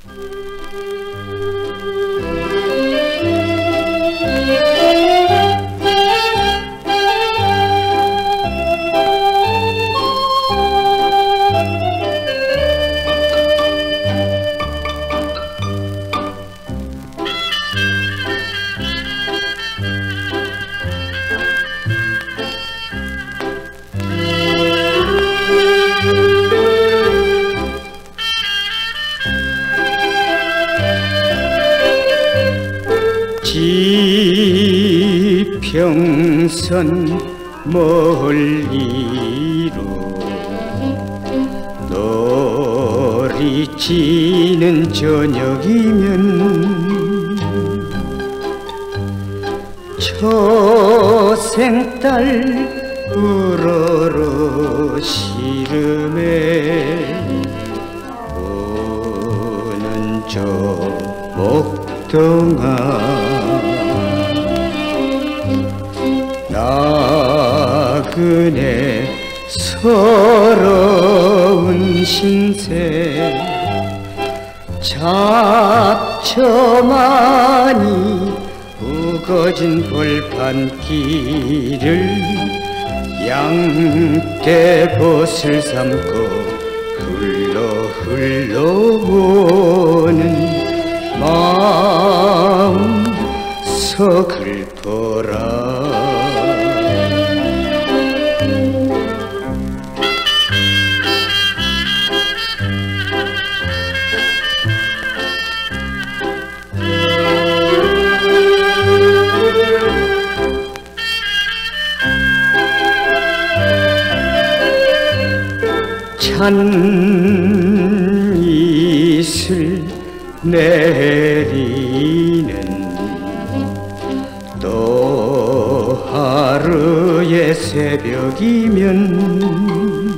지평선 멀리로 놀이 지는 저녁이면 초생딸 우러러 시름에 오는 저 목동아 나그네 서러운 신세 잡초만이 우거진 벌판길을 양떼봇을 삼고 흘러 오는 마음 서글퍼라. 찬 이슬 내리는 또 하루의 새벽이면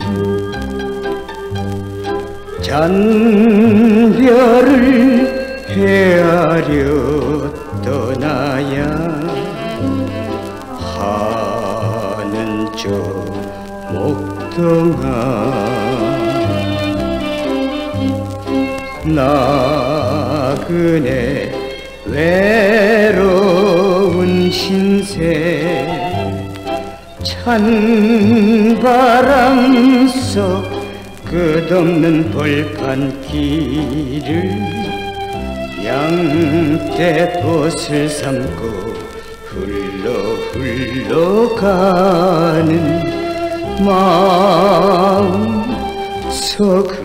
잔별을 헤아려 떠나야 하는 저 목동아 나그네 외로운 신세 찬바람 속 끝없는 벌판길을 양떼봇을 삼고 흘러가는 마음 서글